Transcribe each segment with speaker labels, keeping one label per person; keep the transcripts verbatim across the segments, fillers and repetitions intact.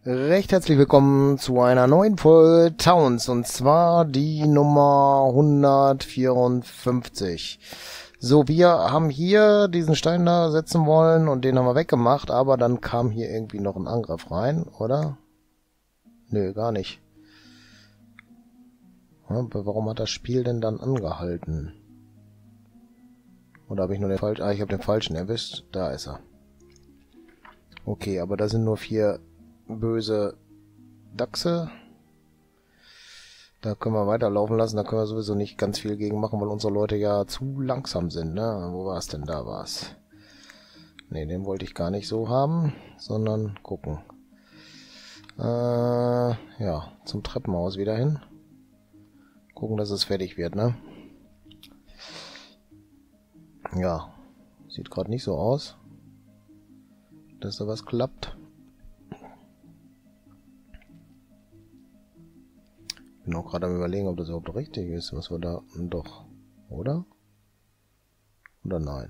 Speaker 1: Recht herzlich willkommen zu einer neuen Folge Towns, und zwar die Nummer hundertvierundfünfzig. So, wir haben hier diesen Stein da setzen wollen und den haben wir weggemacht, aber dann kam hier irgendwie noch ein Angriff rein, oder? Nö, gar nicht. Ja, aber warum hat das Spiel denn dann angehalten? Oder habe ich nur den falschen? Ah, ich habe den falschen erwischt. Da ist er. Okay, aber da sind nur vier böse Dachse. Da können wir weiterlaufen lassen. Da können wir sowieso nicht ganz viel gegen machen, weil unsere Leute ja zu langsam sind, ne? Wo war es denn? Da war es. Ne, den wollte ich gar nicht so haben, sondern gucken. Äh, ja, zum Treppenhaus wieder hin. Gucken, dass es fertig wird, ne? Ja, sieht gerade nicht so aus, dass da was klappt. Bin auch gerade am Überlegen, ob das überhaupt richtig ist, was wir da... Doch, oder? Oder nein?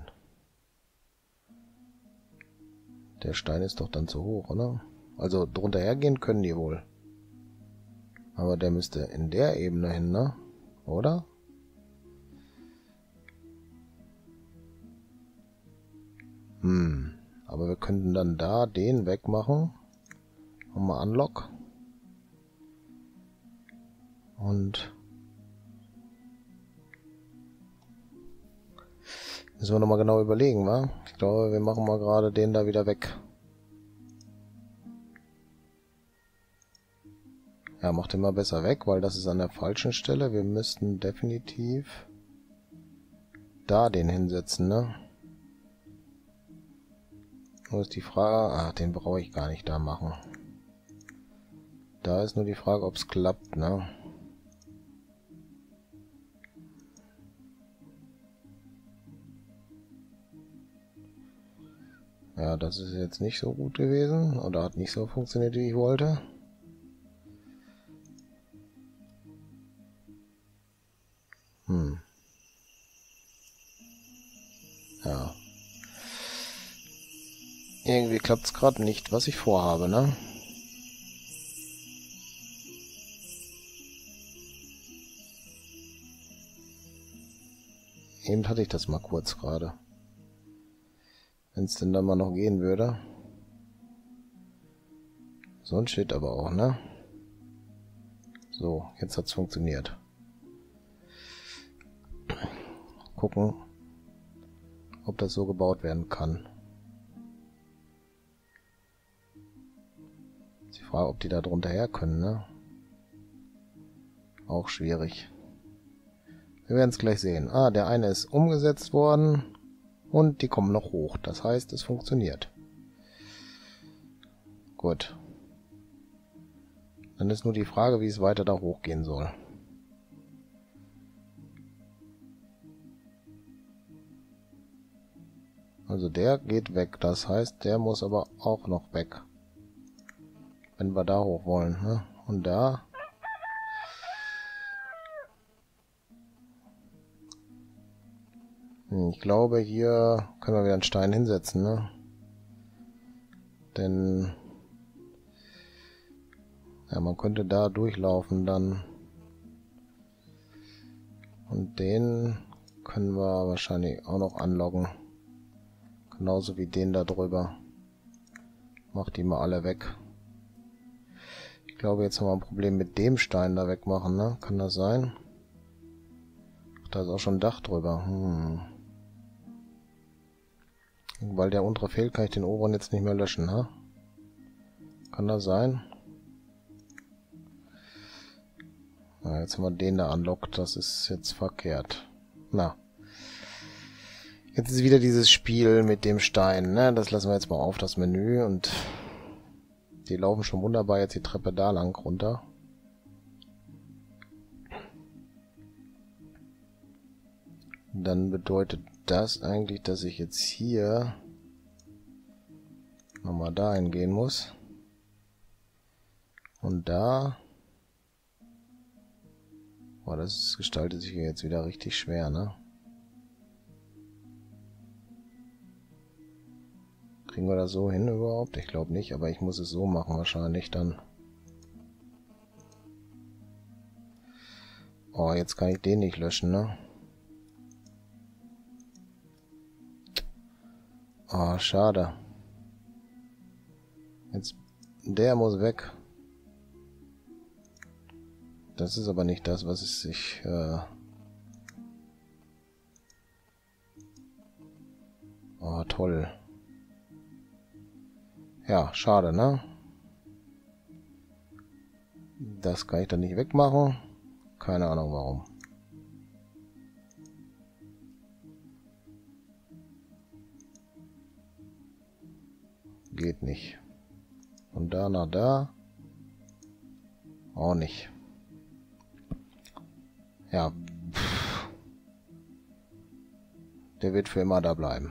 Speaker 1: Der Stein ist doch dann zu hoch, oder? Also drunter hergehen können die wohl. Aber der müsste in der Ebene hin, ne? Oder? Hm. Aber wir könnten dann da den wegmachen. Und mal Unlock. Und müssen wir nochmal genau überlegen, wa? Ich glaube, wir machen mal gerade den da wieder weg. Ja, macht den mal besser weg, weil das ist an der falschen Stelle. Wir müssten definitiv da den hinsetzen, ne? Nur ist die Frage... Ach, den brauche ich gar nicht da machen. Da ist nur die Frage, ob es klappt, ne? Ja, das ist jetzt nicht so gut gewesen. Oder hat nicht so funktioniert, wie ich wollte. Hm. Ja. Irgendwie klappt es gerade nicht, was ich vorhabe, ne? Eben hatte ich das mal kurz gerade. Wenn es denn dann mal noch gehen würde. So ein Shit aber auch, ne? So, jetzt hat's funktioniert. Gucken, ob das so gebaut werden kann. Ist die Frage, ob die da drunter her können, ne? Auch schwierig. Wir werden es gleich sehen. Ah, der eine ist umgesetzt worden. Und die kommen noch hoch. Das heißt, es funktioniert. Gut. Dann ist nur die Frage, wie es weiter da hochgehen soll. Also der geht weg. Das heißt, der muss aber auch noch weg. Wenn wir da hoch wollen. Ne? Und da... Ich glaube, hier können wir wieder einen Stein hinsetzen, ne? Denn... Ja, man könnte da durchlaufen dann. Und den können wir wahrscheinlich auch noch anloggen. Genauso wie den da drüber. Mach die mal alle weg. Ich glaube, jetzt haben wir ein Problem mit dem Stein da wegmachen, ne? Kann das sein? Ach, da ist auch schon ein Dach drüber. Hm. Weil der untere fehlt, kann ich den oberen jetzt nicht mehr löschen, ne? Kann das sein? Na, jetzt haben wir den da unlockt. Das ist jetzt verkehrt. Na. Jetzt ist wieder dieses Spiel mit dem Stein, ne? Das lassen wir jetzt mal auf, das Menü. Und die laufen schon wunderbar jetzt die Treppe da lang runter. Dann bedeutet das eigentlich, dass ich jetzt hier nochmal dahin gehen muss. Und da... Boah, das gestaltet sich jetzt wieder richtig schwer, ne? Kriegen wir das so hin überhaupt? Ich glaube nicht, aber ich muss es so machen wahrscheinlich dann. Oh, jetzt kann ich den nicht löschen, ne? Oh, schade. Jetzt, der muss weg. Das ist aber nicht das, was es sich... Äh oh, toll. Ja, schade, ne? Das kann ich dann nicht wegmachen. Keine Ahnung warum. Geht nicht. Von da nach da. Auch nicht. Ja. Pff. Der wird für immer da bleiben.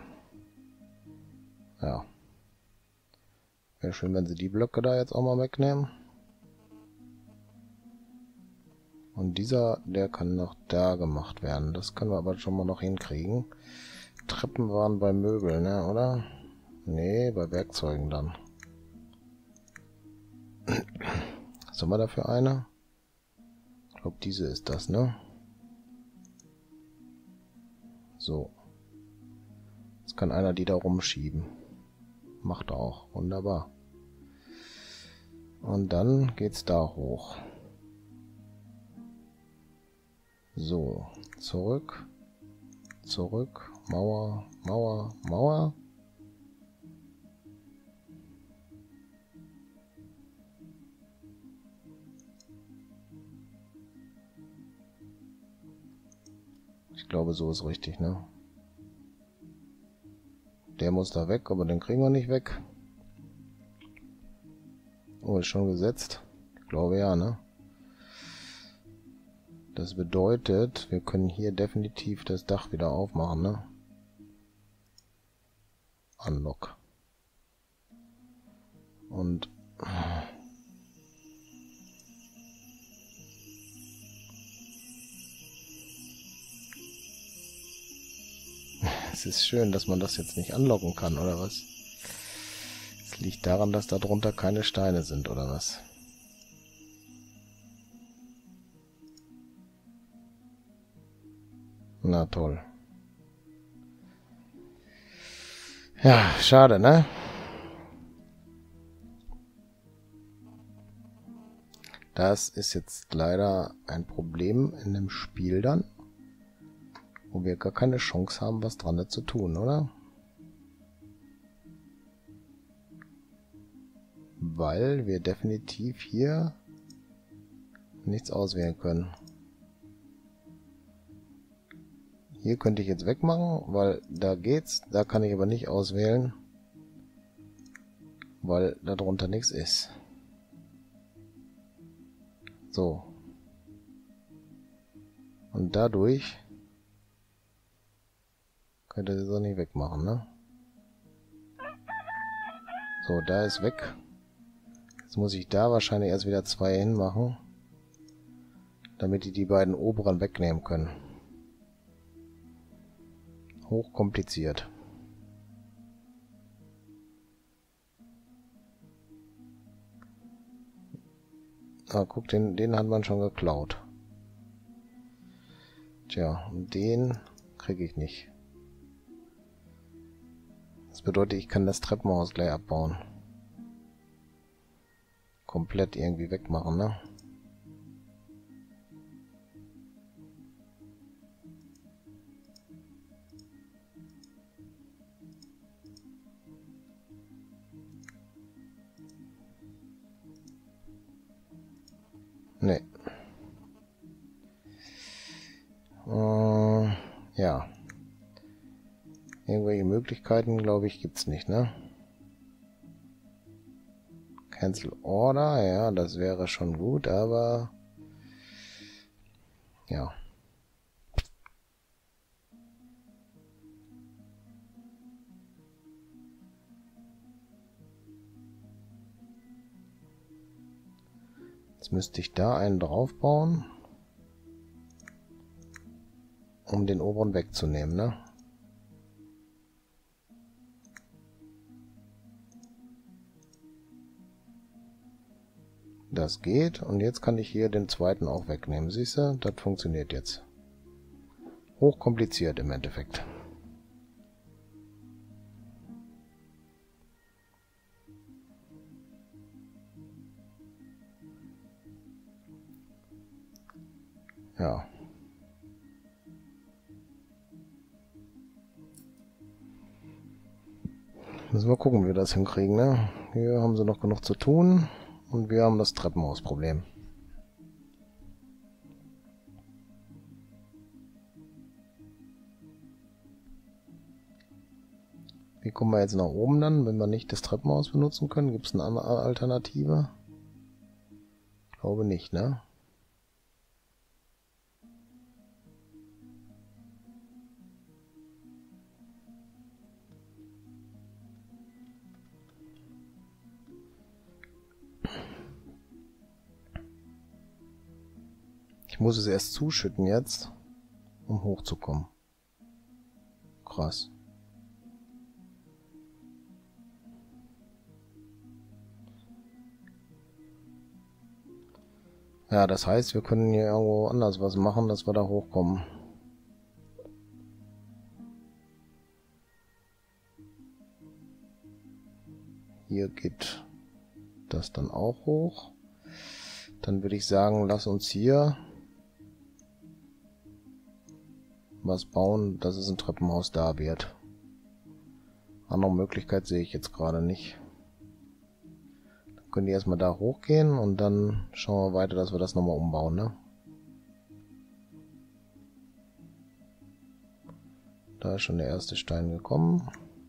Speaker 1: Ja. Wäre schön, wenn sie die Blöcke da jetzt auch mal wegnehmen. Und dieser, der kann noch da gemacht werden. Das können wir aber schon mal noch hinkriegen. Treppen waren bei Möbeln, ne, oder? Nee, bei Werkzeugen dann. Was haben wir da für eine? Ich glaube, diese ist das, ne? So. Jetzt kann einer die da rumschieben. Macht er auch. Wunderbar. Und dann geht's da hoch. So. Zurück. Zurück. Mauer. Mauer. Mauer. Ich glaube, so ist richtig, ne? Der muss da weg, aber den kriegen wir nicht weg. Oh, ist schon gesetzt. Ich glaube ja, ne? Das bedeutet, wir können hier definitiv das Dach wieder aufmachen, ne? Unlock. Und... es ist schön, dass man das jetzt nicht anlocken kann, oder was? Es liegt daran, dass da drunter keine Steine sind, oder was? Na toll. Ja, schade, ne? Das ist jetzt leider ein Problem in dem Spiel dann, wo wir gar keine Chance haben, was dran zu tun, oder? Weil wir definitiv hier nichts auswählen können. Hier könnte ich jetzt wegmachen, weil da geht's. Da kann ich aber nicht auswählen, weil da drunter nichts ist. So. Und dadurch könnt ihr das auch nicht wegmachen, ne? So, da ist weg. Jetzt muss ich da wahrscheinlich erst wieder zwei hinmachen, damit die die beiden oberen wegnehmen können. Hochkompliziert. Ah, guck, den, den hat man schon geklaut. Tja, und den kriege ich nicht. Das bedeutet, ich kann das Treppenhaus gleich abbauen. Komplett irgendwie wegmachen, ne? Nee. Äh, ja. Irgendwelche Möglichkeiten, glaube ich, gibt's nicht, ne? Cancel Order, ja, das wäre schon gut, aber... ja. Jetzt müsste ich da einen draufbauen, um den oberen wegzunehmen, ne? das geht. Und jetzt kann ich hier den zweiten auch wegnehmen. Siehst du? Das funktioniert jetzt. Hochkompliziert im Endeffekt. Ja. Müssen wir gucken, wie wir das hinkriegen, ne? Hier haben sie noch genug zu tun. Und wir haben das Treppenhausproblem. Wie kommen wir jetzt nach oben dann, wenn wir nicht das Treppenhaus benutzen können? Gibt es eine andere Alternative? Ich glaube nicht, ne? Ich muss es erst zuschütten jetzt, um hochzukommen. Krass. Ja, das heißt, wir können hier irgendwo anders was machen, dass wir da hochkommen. Hier geht das dann auch hoch. Dann würde ich sagen, lass uns hier was bauen, dass es ein Treppenhaus da wird. Andere Möglichkeit sehe ich jetzt gerade nicht. Dann können die erstmal da hochgehen und dann schauen wir weiter, dass wir das nochmal umbauen, ne? Da ist schon der erste Stein gekommen.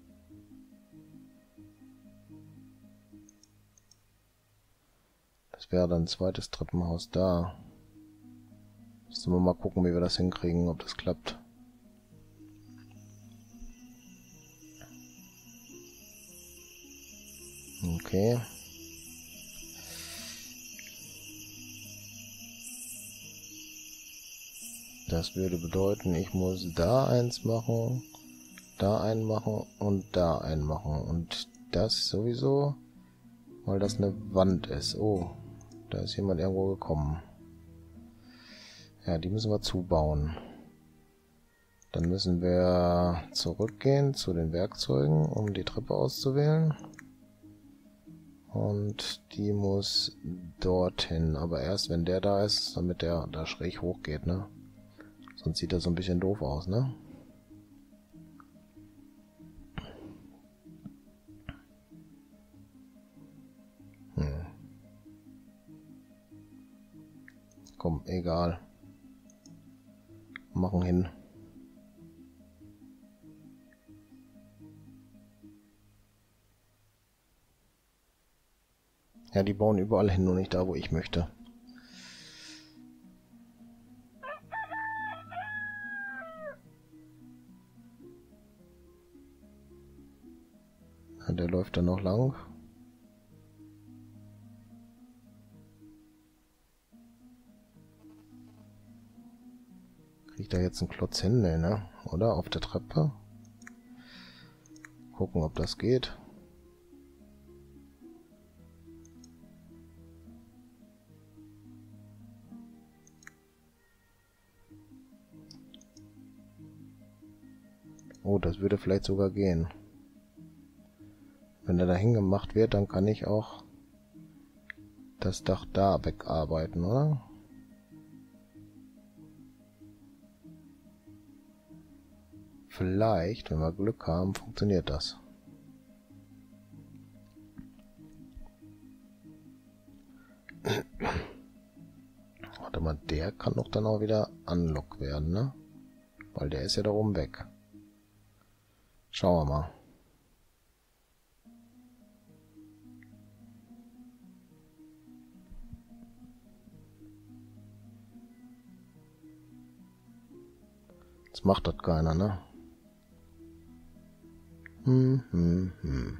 Speaker 1: Das wäre dann ein zweites Treppenhaus da. Müssen wir mal gucken, wie wir das hinkriegen, ob das klappt. Okay. Das würde bedeuten, ich muss da eins machen, da einen machen und da einen machen. Und das sowieso, weil das eine Wand ist. Oh, da ist jemand irgendwo gekommen. Ja, die müssen wir zubauen. Dann müssen wir zurückgehen zu den Werkzeugen, um die Treppe auszuwählen. Und die muss dorthin. Aber erst wenn der da ist, damit der da schräg hochgeht, ne? Sonst sieht das so ein bisschen doof aus, ne? Hm. Komm, egal. Machen hin. Ja, die bauen überall hin, nur nicht da, wo ich möchte. Ja, der läuft dann noch lang. Kriegt da jetzt einen Klotz hin, ne? Oder? Auf der Treppe. Gucken, ob das geht. Oh, das würde vielleicht sogar gehen. Wenn er dahin gemacht wird, dann kann ich auch das Dach da wegarbeiten, oder? Vielleicht, wenn wir Glück haben, funktioniert das. Warte mal, der kann doch dann auch wieder unlock werden, ne? Weil der ist ja da oben weg. Schauen wir mal. Jetzt macht das keiner, ne? Hm, hm, hm.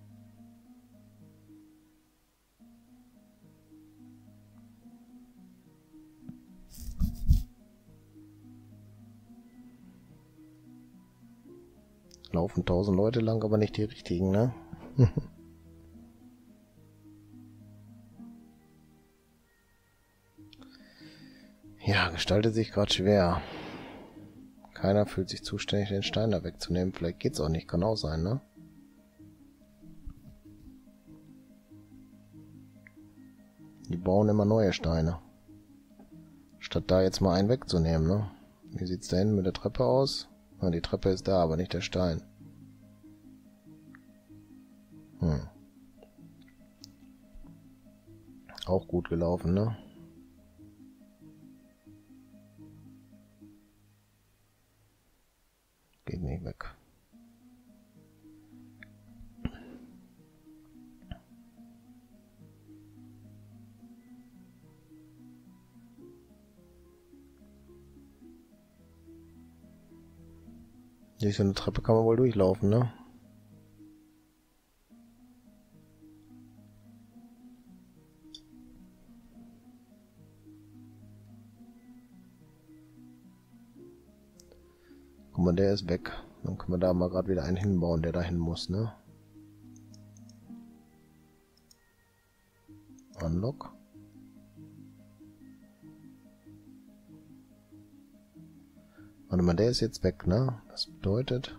Speaker 1: Laufen tausend Leute lang, aber nicht die richtigen, ne? Ja, gestaltet sich gerade schwer. Keiner fühlt sich zuständig, den Stein da wegzunehmen. Vielleicht geht's auch nicht, kann auch sein, ne? Die bauen immer neue Steine. Statt da jetzt mal einen wegzunehmen, ne? Wie sieht's da hinten mit der Treppe aus? Ah, die Treppe ist da, aber nicht der Stein. Hm. Auch gut gelaufen, ne? Geht nicht weg. Durch so eine Treppe kann man wohl durchlaufen, ne? Guck mal, der ist weg. Dann können wir da mal gerade wieder einen hinbauen, der dahin muss, ne? Unlock. Warte mal, der ist jetzt weg, ne? Das bedeutet...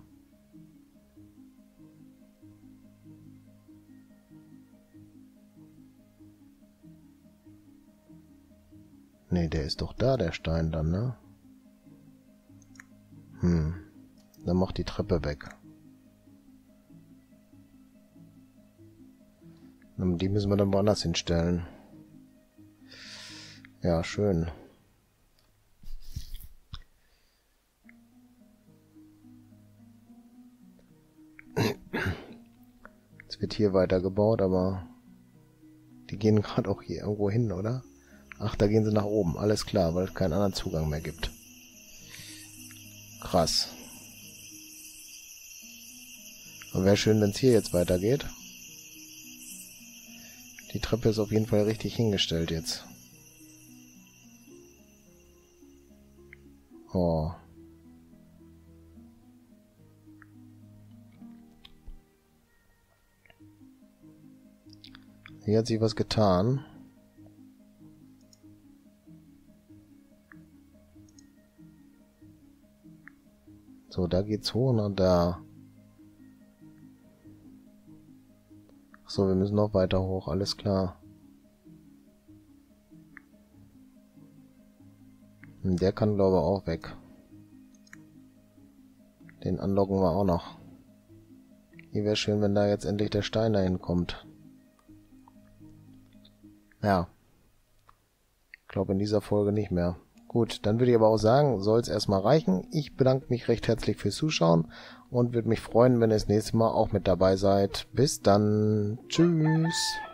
Speaker 1: Ne, der ist doch da, der Stein dann, ne? Hm. Dann macht die Treppe weg. Und die müssen wir dann woanders hinstellen. Ja, schön. Jetzt wird hier weitergebaut, aber die gehen gerade auch hier irgendwo hin, oder? Ach, da gehen sie nach oben. Alles klar, weil es keinen anderen Zugang mehr gibt. Krass. Aber wäre schön, wenn es hier jetzt weitergeht. Die Treppe ist auf jeden Fall richtig hingestellt jetzt. Oh. Hier hat sich was getan. So, da geht's hoch und da. So, wir müssen noch weiter hoch, alles klar. Und der kann, glaube ich, auch weg. Den anlocken wir auch noch. Hier wäre schön, wenn da jetzt endlich der Stein dahin kommt. Ja. Ich glaube in dieser Folge nicht mehr. Gut, dann würde ich aber auch sagen, soll es erstmal reichen. Ich bedanke mich recht herzlich fürs Zuschauen und würde mich freuen, wenn ihr das nächste Mal auch mit dabei seid. Bis dann. Tschüss.